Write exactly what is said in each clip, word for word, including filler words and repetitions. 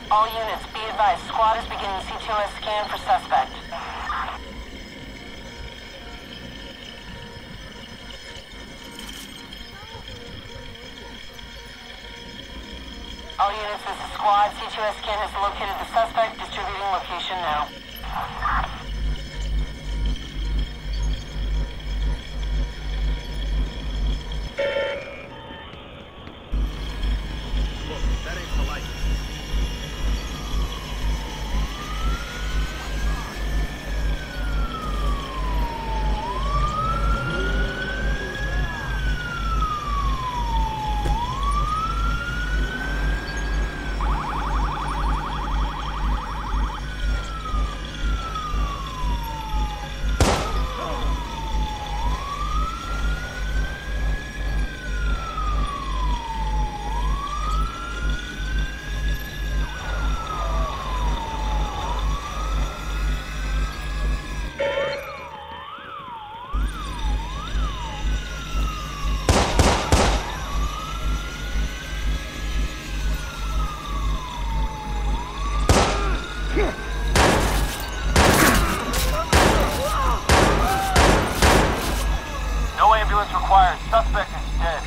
All units, be advised. Squad is beginning C two S scan for suspect. All units, this is Squad. C two S scan has located the suspect. Distributing location now. No ambulance required. Suspect is dead.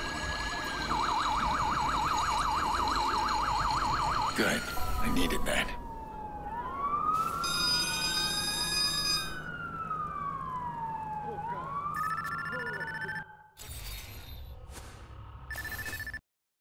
Good. I needed that.